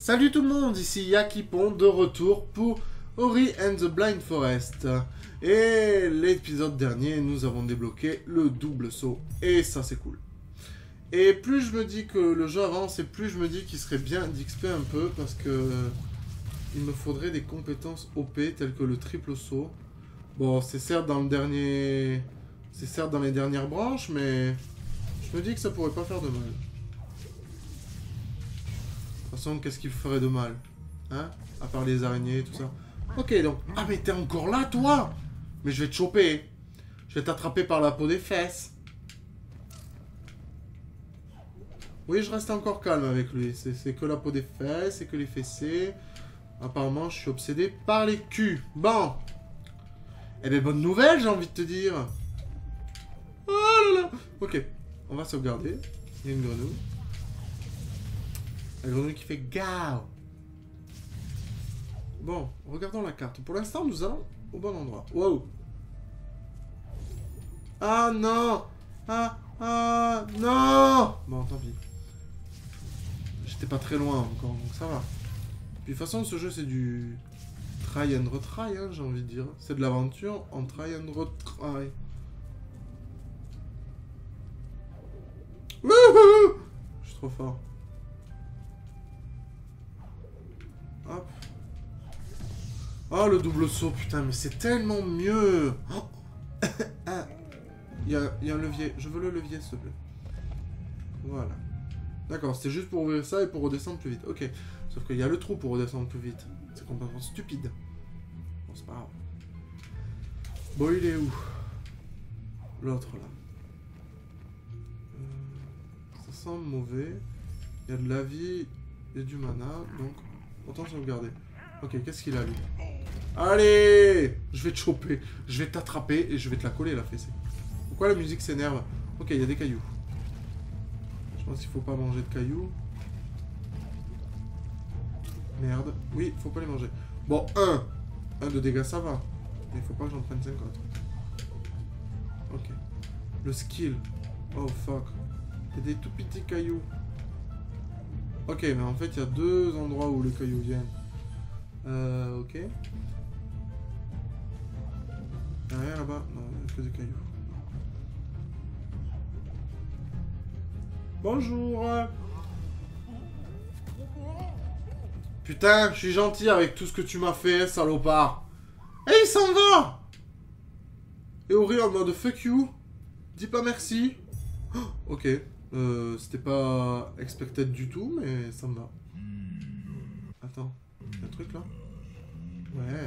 Salut tout le monde, ici Yakipon de retour pour Ori and the Blind Forest. Et l'épisode dernier, nous avons débloqué le double saut. Et ça c'est cool. Et plus je me dis que le jeu avance, et plus je me dis qu'il serait bien d'XP un peu, parce que il me faudrait des compétences OP telles que le triple saut. Bon, c'est certes dans le dernier... C'est certes dans les dernières branches, mais je me dis que ça pourrait pas faire de mal. De toute façon, qu'est-ce qu'il ferait de mal? Hein? À part les araignées et tout ça. Ok, donc... Ah, mais t'es encore là, toi? Mais je vais te choper. Je vais t'attraper par la peau des fesses. Oui, je reste encore calme avec lui. C'est que la peau des fesses, c'est que les fessées. Apparemment, je suis obsédé par les culs. Bon. Eh bien, bonne nouvelle, j'ai envie de te dire. Oh là là. Ok, on va sauvegarder. Il y a une grenouille. La grenouille qui fait gao. Bon, regardons la carte. Pour l'instant, nous allons au bon endroit. Wow. Ah non. Ah non. Bon, tant pis. J'étais pas très loin encore, donc ça va. Puis de toute façon, ce jeu, c'est du try and retry, hein, j'ai envie de dire. C'est de l'aventure en try and retry. Wouhou! Je suis trop fort. Hop. Oh, le double saut, putain, mais c'est tellement mieux. Oh. Il y a un levier. Je veux le levier, s'il te plaît. Voilà. D'accord, c'était juste pour ouvrir ça et pour redescendre plus vite. Ok. Sauf qu'il y a le trou pour redescendre plus vite. C'est complètement stupide. Bon, c'est pas grave. Bon, il est où? L'autre, là. Ça sent mauvais. Il y a de la vie et du mana, donc autant sauvegarder. Ok, qu'est-ce qu'il a, lui? Allez! Je vais te choper. Je vais t'attraper et je vais te la coller, la fessée. Pourquoi la musique s'énerve? Ok, il y a des cailloux. Je pense qu'il faut pas manger de cailloux. Merde. Oui, faut pas les manger. Bon, un de dégâts, ça va. Mais il faut pas que j'en prenne 50. Ok. Le skill. Oh, fuck. Il y a des tout petits cailloux. Ok, mais en fait, il y a deux endroits où les cailloux viennent. Ok. Il n'y a rien là-bas. Non, il n'y a que des cailloux. Bonjour. Putain, je suis gentil avec tout ce que tu m'as fait, salopard. Et il s'en va. Et Ori en mode fuck you. Dis pas merci. Oh, ok. C'était pas expected du tout, mais ça me va. Attends, il y a un truc là? Ouais.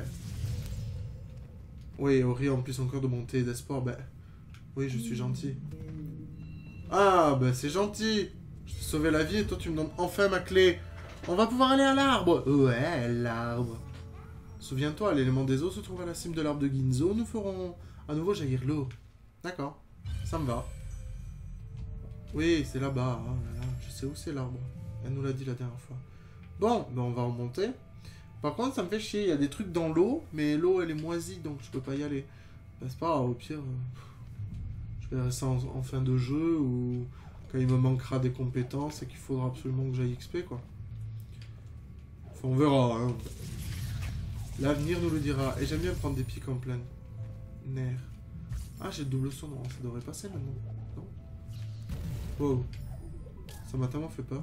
Oui, Ori en plus encore de monter d'espoir, ben... Oui, je suis gentil. Ah, ben c'est gentil. Je t'ai sauvé la vie et toi tu me donnes enfin ma clé. On va pouvoir aller à l'arbre. Ouais, l'arbre. Souviens-toi, l'élément des eaux se trouve à la cime de l'arbre de Ginzo. Nous ferons à nouveau jaillir l'eau. D'accord, ça me va. Oui, c'est là-bas. Oh là là, je sais où c'est l'arbre. Elle nous l'a dit la dernière fois. Bon, ben on va remonter. Par contre, ça me fait chier. Il y a des trucs dans l'eau, mais l'eau, elle est moisie, donc je peux pas y aller. Ben, c'est pas grave, au pire, je verrai ça en fin de jeu, ou quand il me manquera des compétences et qu'il faudra absolument que j'aille XP, quoi. Enfin, on verra, hein. L'avenir nous le dira. Et j'aime bien prendre des pics en plein nerf. Ah, j'ai le double saut, non, ça devrait passer maintenant. Non? Wow. Ça m'a tellement fait peur.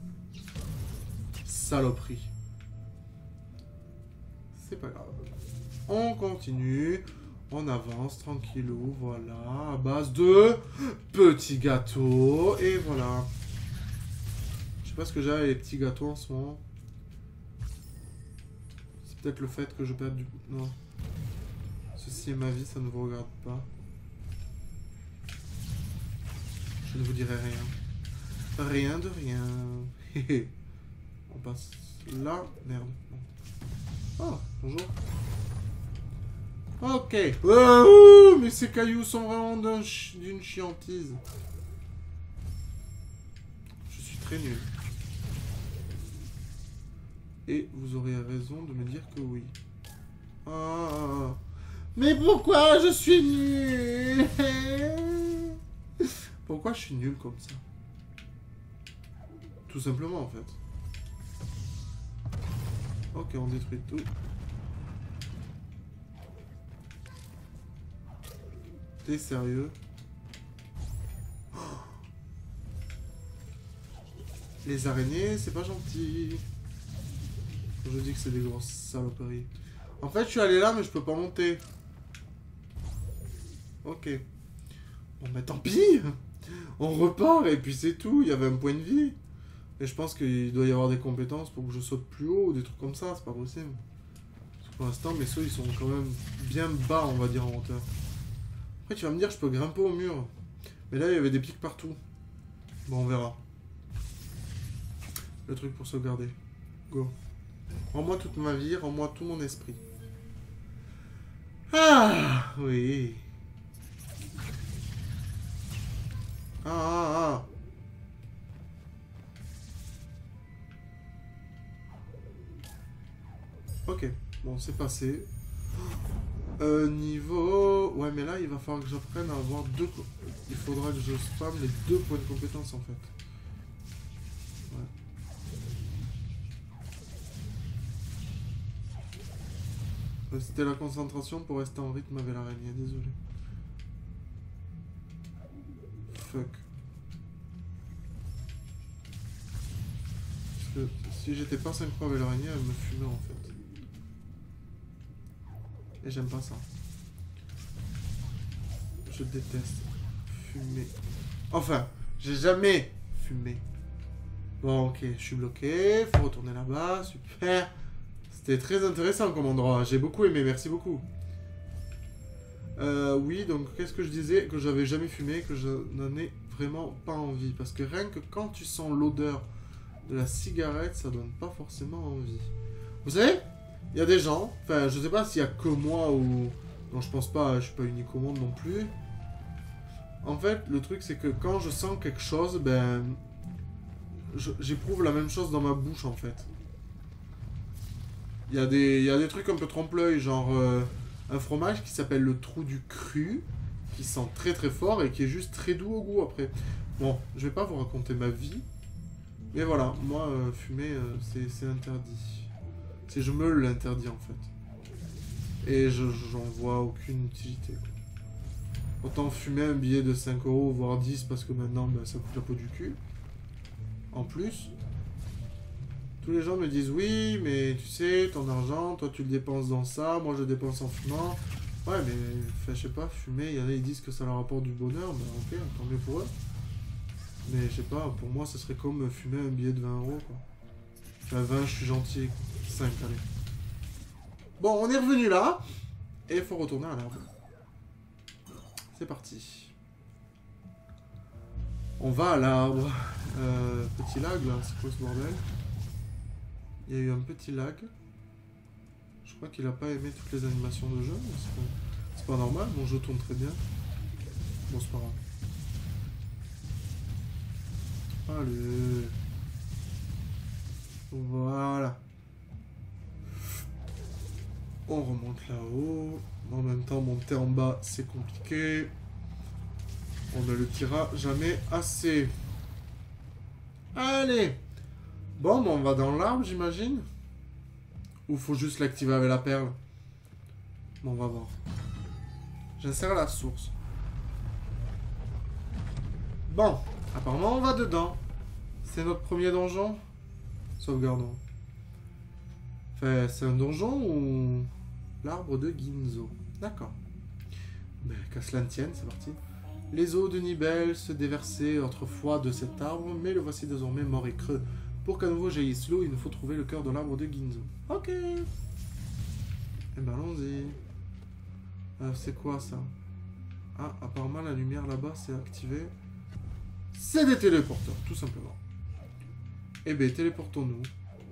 Saloperie. C'est pas grave. On continue. On avance tranquillou. Voilà. À base de petits gâteaux. Et voilà. Je sais pas ce que j'ai avec les petits gâteaux en ce moment. C'est peut-être le fait que je perde du... Non. Ceci est ma vie, ça ne vous regarde pas. Je ne vous dirai rien. Rien de rien. On passe là. Merde. Oh, bonjour. Ok. Oh, mais ces cailloux sont vraiment d'une chiantise. Je suis très nul. Et vous aurez raison de me dire que oui. Ah. Mais pourquoi je suis nul? Pourquoi je suis nul comme ça? Tout simplement, en fait. Ok, on détruit tout. T'es sérieux? Les araignées, c'est pas gentil. Je dis que c'est des grosses saloperies. En fait, je suis allé là, mais je peux pas monter. Ok. Bon, bah tant pis. On repart et puis c'est tout. Il y avait un point de vie. Et je pense qu'il doit y avoir des compétences pour que je saute plus haut ou des trucs comme ça. C'est pas possible. Parce que pour l'instant, mes sauts, ils sont quand même bien bas, on va dire, en hauteur. Après, tu vas me dire, je peux grimper au mur. Mais là, il y avait des pics partout. Bon, on verra. Le truc pour sauvegarder. Go. Rends-moi toute ma vie, rends-moi tout mon esprit. Ah oui. Ah. Ok, bon, c'est passé. Niveau... Ouais, mais là, il va falloir que j'apprenne à avoir deux... Il faudra que je spamme les 2 points de compétence, en fait. Ouais. C'était la concentration pour rester en rythme avec l'araignée, désolé. Fuck. Parce que si j'étais pas synchro avec l'araignée, elle me fumait, en fait. Et j'aime pas ça. Je déteste fumer. Enfin, j'ai jamais fumé. Bon, ok, je suis bloqué. Faut retourner là-bas. Super. C'était très intéressant comme endroit. J'ai beaucoup aimé. Merci beaucoup. Oui, donc qu'est-ce que je disais? Que j'avais jamais fumé, que je n'en ai vraiment pas envie. Parce que rien que quand tu sens l'odeur de la cigarette, ça donne pas forcément envie. Vous savez, il y a des gens, enfin, je sais pas s'il y a que moi ou... Non, je pense pas, je suis pas unique au monde non plus. En fait, le truc, c'est que quand je sens quelque chose, ben... J'éprouve la même chose dans ma bouche, en fait. Il y a des trucs un peu trompe-l'œil, genre... un fromage qui s'appelle le trou du cru, qui sent très très fort et qui est juste très doux au goût après. Bon, je vais pas vous raconter ma vie, mais voilà, moi, fumer, c'est interdit. Je me l'interdis en fait. Et j'en vois aucune utilité. Autant fumer un billet de 5 €, voire 10, parce que maintenant, ben, ça coûte la peau du cul. En plus, tous les gens me disent, oui, mais tu sais, ton argent, toi tu le dépenses dans ça, moi je dépense en fumant. Ouais, mais, enfin, je sais pas, fumer, il y en a, ils disent que ça leur apporte du bonheur, ben ok, tant mieux pour eux. Mais je sais pas, pour moi, ce serait comme fumer un billet de 20 €, quoi. Enfin, 20, je suis gentil, 5, allez. Bon, on est revenu là, et il faut retourner à l'arbre. C'est parti. On va à l'arbre. Petit lag, là, c'est quoi ce bordel? Il y a eu un petit lag. Je crois qu'il a pas aimé toutes les animations de jeu. C'est pas normal, mon jeu tourne très bien. Bon, c'est pas grave. Allez. Voilà. On remonte là-haut. En même temps, monter en bas, c'est compliqué. On ne le tirera jamais assez. Allez. Bon, ben on va dans l'arbre, j'imagine. Ou faut juste l'activer avec la perle? Bon, on va voir. J'insère la source. Bon, apparemment on va dedans. C'est notre premier donjon. Sauvegardons. Enfin, c'est un donjon ou... L'arbre de Ginzo. D'accord. Ben, qu'à cela ne tienne, c'est parti. Les eaux de Nibel se déversaient autrefois de cet arbre, mais le voici désormais mort et creux. Pour qu'à nouveau jaillisse l'eau, il nous faut trouver le cœur de l'arbre de Ginzo. Ok. Eh ben, allons-y. C'est quoi, ça? Ah, apparemment, la lumière là-bas, c'est activé. C'est des téléporteurs, tout simplement. Eh ben, téléportons-nous.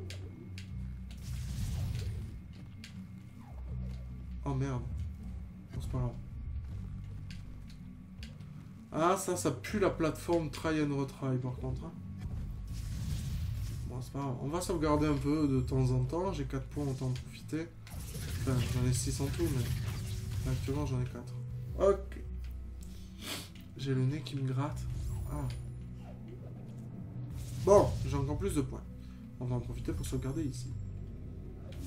Oh, merde. Bon, c'est pas grave. Ah, ça pue la plateforme try and retry, par contre. Hein. Bon, c'est pas grave. On va sauvegarder un peu de temps en temps. J'ai 4 points, autant en profiter. Enfin, j'en ai 6 en tout, mais actuellement, j'en ai 4. Ok. J'ai le nez qui me gratte. Ah. Bon, j'ai encore plus de points. On va en profiter pour sauvegarder ici.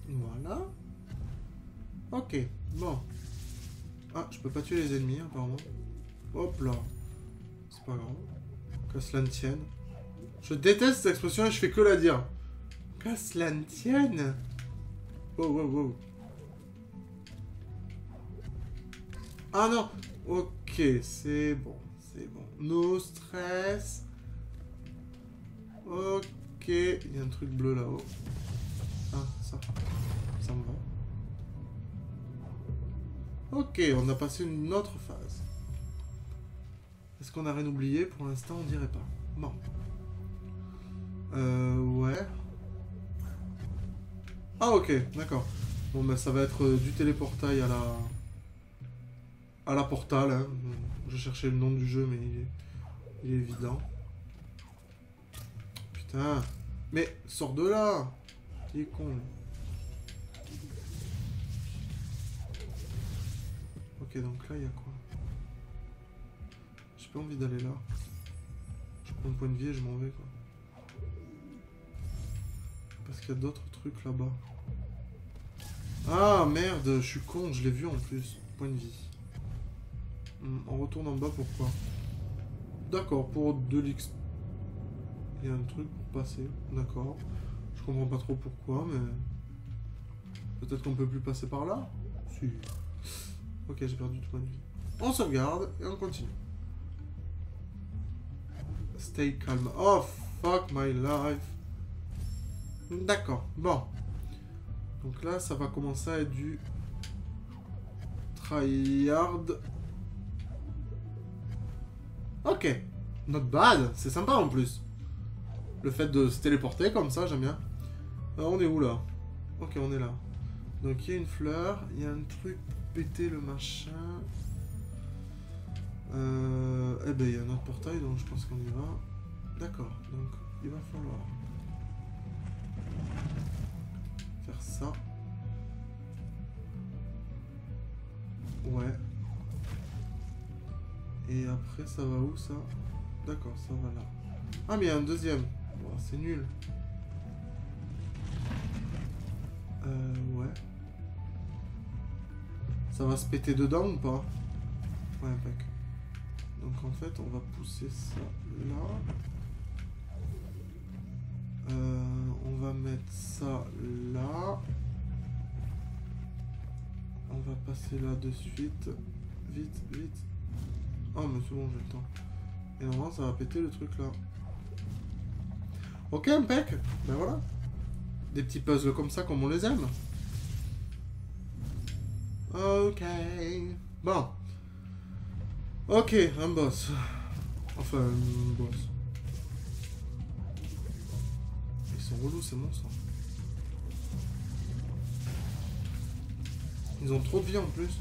Voilà. Ok, bon. Ah, je peux pas tuer les ennemis, apparemment. Hop là. C'est pas grave. Que cela ne tienne. Je déteste cette expression et je fais que la dire. Que cela ne tienne. Wow, wow, wow. Ah non. Ok, c'est bon. C'est bon. No stress. Ok. Il y a un truc bleu là-haut. Ah, ça. Ça me va. Ok, on a passé une autre phase. Est-ce qu'on a rien oublié? Pour l'instant, on dirait pas. Bon. Ouais. Ah, ok, d'accord. Bon, bah, ça va être du téléportail à la portale. Hein. Je cherchais le nom du jeu, mais il est évident. Putain. Mais, sors de là! Il est con, lui. Ok, donc là, il y a quoi? J'ai pas envie d'aller là. Je prends le point de vie et je m'en vais, quoi. Parce qu'il y a d'autres trucs là-bas. Ah, merde, je suis con, je l'ai vu en plus. Point de vie. On retourne en bas, pourquoi? D'accord, pour de l'X... Il y a un truc pour passer, d'accord. Je comprends pas trop pourquoi, mais... Peut-être qu'on peut plus passer par là? Si. Ok, j'ai perdu du point de vie. On sauvegarde et on continue. Stay calm. Oh, fuck my life. D'accord, bon. Donc là, ça va commencer à être du... tryhard. Ok. Not bad. C'est sympa en plus. Le fait de se téléporter comme ça, j'aime bien. Alors, on est où là? Ok, on est là. Donc il y a une fleur, il y a un truc pour péter le machin. Eh ben il y a un autre portail, donc je pense qu'on y va. D'accord, donc il va falloir faire ça. Ouais. Et après ça va où ça? D'accord, ça va là. Ah mais il y a un deuxième. Bon, c'est nul. Ouais. Ça va se péter dedans ou pas? Ouais, impec. Donc en fait, on va pousser ça là. On va mettre ça là. On va passer là de suite. Vite, vite. Oh, mais c'est bon, j'ai le temps. Et normalement, ça va péter le truc là. Ok, impec. Ben voilà. Des petits puzzles comme ça, comme on les aime. Ok. Bon. Ok, un boss. Enfin, un boss. Ils sont relous, ces monstres. Ils ont trop de vie en plus.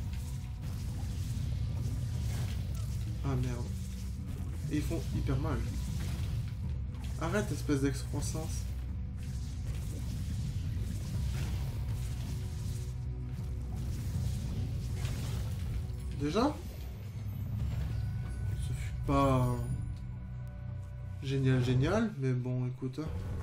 Ah merde. Et ils font hyper mal. Arrête, espèce d'excroissance. Déjà? Ce fut pas... génial, génial, mais bon, écoute.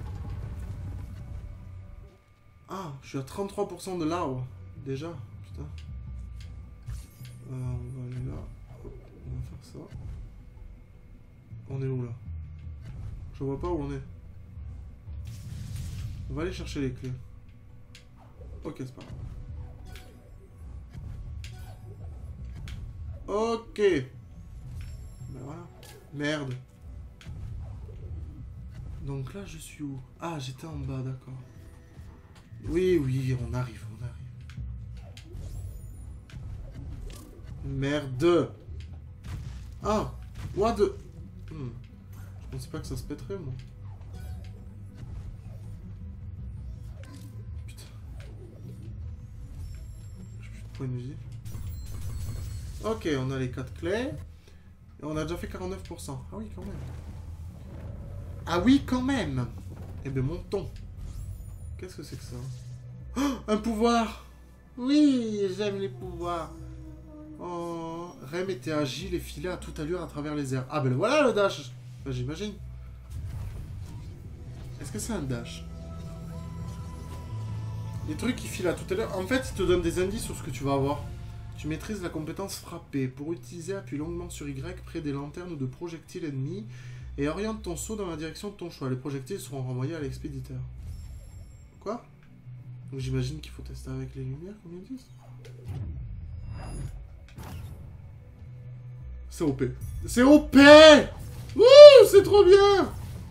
Ah, je suis à 33% de l'arbre. Déjà, putain. On va aller là. Hop, on va faire ça. On est où là? Je vois pas où on est. On va aller chercher les clés. Ok, c'est pas grave. Ok. Ben voilà. Merde. Donc là, je suis où? Ah, j'étais en bas, d'accord. Oui, oui, on arrive, on arrive. Merde. Ah, what the... Je pensais pas que ça se pèterait, moi. Putain. J'ai plus de points de vie. Ok, on a les 4 clés. Et on a déjà fait 49%. Ah oui, quand même. Ah oui, quand même. Eh ben, montons. Qu'est-ce que c'est que ça? Oh, un pouvoir. Oui, j'aime les pouvoirs. Oh, Rem était agile et filait à toute allure à travers les airs. Ah ben voilà le dash. Ben, j'imagine. Est-ce que c'est un dash? Les trucs qu'il file à tout à l'heure. En fait, il te donne des indices sur ce que tu vas avoir. Tu maîtrises la compétence frapper. Pour utiliser, appuie longuement sur Y près des lanternes ou de projectiles ennemis et oriente ton saut dans la direction de ton choix. Les projectiles seront renvoyés à l'expéditeur. Quoi? Donc j'imagine qu'il faut tester avec les lumières, comme ils disent. C'est OP. C'est OP! Wouh! C'est trop bien!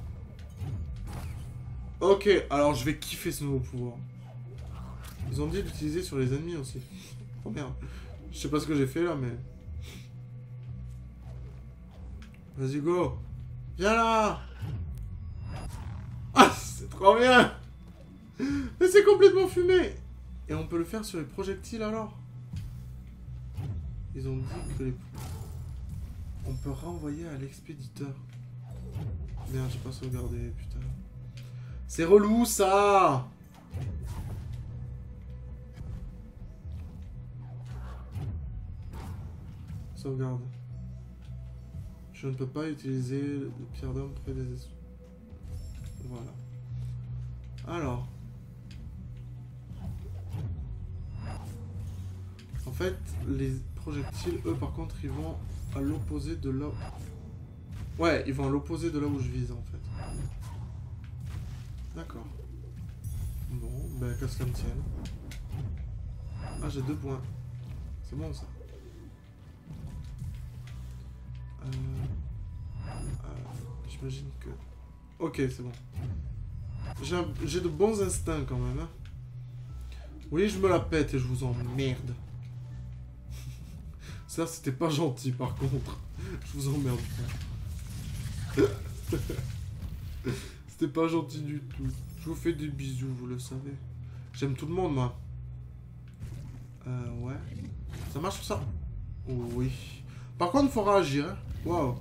Ok, alors je vais kiffer ce nouveau pouvoir. Ils ont dit l'utiliser sur les ennemis aussi. Oh merde. Je sais pas ce que j'ai fait là, mais... Vas-y, go. Viens là. Ah, c'est trop bien. Mais c'est complètement fumé. Et on peut le faire sur les projectiles alors. Ils ont dit que les... On peut renvoyer à l'expéditeur. Merde, j'ai pas sauvegardé, putain. C'est relou ça. Sauvegarde. Je ne peux pas utiliser le pierre d'homme près des esprits. Voilà. Alors. En fait, les projectiles, eux, par contre, ils vont à l'opposé de là... Ouais, ils vont à l'opposé de là où je vise, en fait. D'accord. Bon, ben, qu'à ce qu'elle me tienne. Ah, j'ai 2 points. C'est bon, ça. J'imagine que... Ok, c'est bon. J'ai de bons instincts, quand même, hein. Oui, je me la pète et je vous emmerde. Ça, c'était pas gentil, par contre. Je vous emmerde pas. C'était pas gentil du tout. Je vous fais des bisous, vous le savez. J'aime tout le monde, moi. Ouais. Ça marche ça? Oui. Par contre, il faut réagir, hein. Waouh.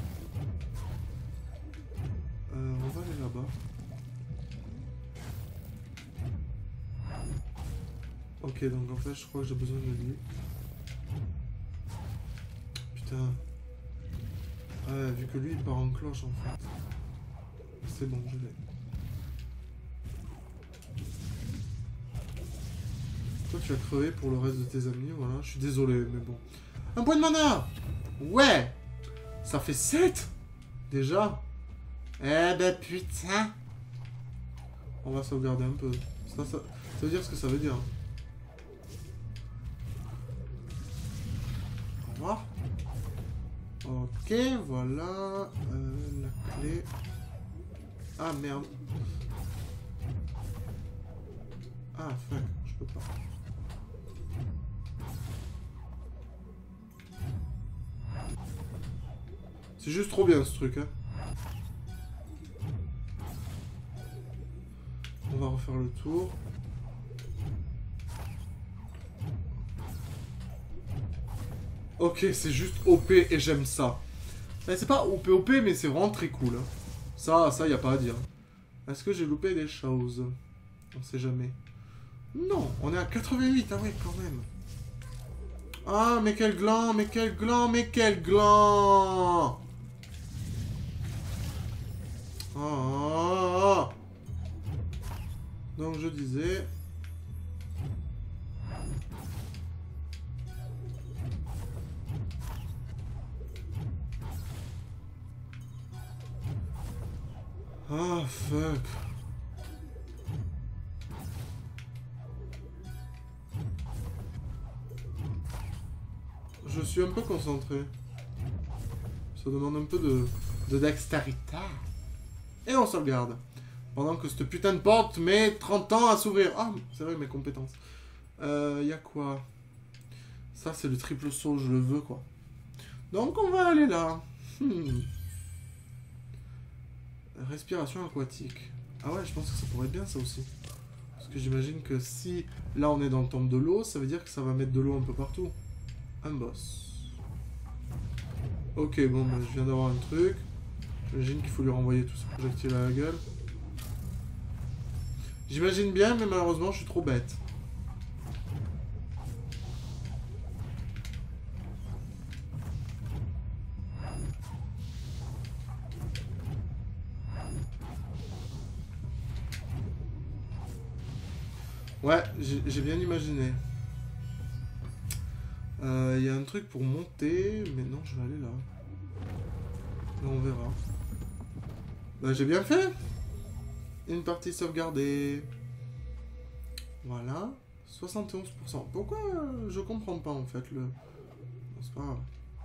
On va aller là-bas. Ok, donc en fait, je crois que j'ai besoin de lui. Putain. Ouais, vu que lui, il part en cloche, en fait. C'est bon, je l'ai. Toi, tu as crevé pour le reste de tes amis, voilà. Je suis désolé, mais bon. Un point de mana! Ouais! Ça fait 7! Déjà? Eh ben putain! On va sauvegarder un peu. Ça veut dire ce que ça veut dire. Au revoir. Ok, voilà. La clé. Ah merde. Ah fuck, je peux pas. C'est juste trop bien ce truc, hein. On va refaire le tour. Ok, c'est juste OP et j'aime ça. C'est pas OP, mais c'est vraiment très cool. Hein. Ça, y a pas à dire. Est-ce que j'ai loupé des choses? On sait jamais. Non, on est à 88, ah ouais, quand même. Ah, mais quel gland, mais quel gland, mais quel gland! Oh. Donc je disais... Ah, fuck. Je suis un peu concentré. Ça demande un peu de dextérité. Et on sauvegarde. Pendant que cette putain de porte met 30 ans à s'ouvrir. Ah, c'est vrai, mes compétences. Y a quoi? Ça, c'est le triple saut, je le veux, quoi. Donc, on va aller là. Respiration aquatique. Ah ouais, je pense que ça pourrait être bien, ça aussi. Parce que j'imagine que si, là, on est dans le temple de l'eau, ça veut dire que ça va mettre de l'eau un peu partout. Un boss. Ok, bon, bah, je viens d'avoir un truc. J'imagine qu'il faut lui renvoyer tous ces projectiles à la gueule. J'imagine bien, mais malheureusement, je suis trop bête. Ouais, j'ai bien imaginé. Il y a un truc pour monter, mais non, je vais aller là. Là, on verra. Bah, j'ai bien fait. Une partie sauvegardée. Voilà. 71%. Pourquoi je comprends pas, en fait, le... C'est pas grave.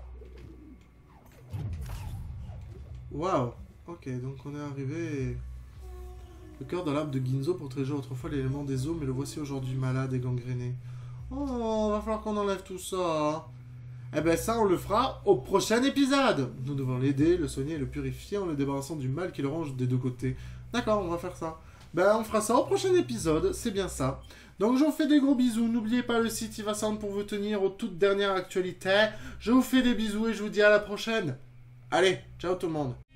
Waouh. Ok, donc on est arrivé... Le cœur de l'arbre de Ginzo protégeait autrefois l'élément des eaux, mais le voici aujourd'hui malade et gangréné. Oh, va falloir qu'on enlève tout ça. Eh ben ça, on le fera au prochain épisode. Nous devons l'aider, le soigner et le purifier en le débarrassant du mal qui le ronge des deux côtés. D'accord, on va faire ça. Ben, on fera ça au prochain épisode, c'est bien ça. Donc, je vous fais des gros bisous. N'oubliez pas le site Ivasound pour vous tenir aux toutes dernières actualités. Je vous fais des bisous et je vous dis à la prochaine. Allez, ciao tout le monde.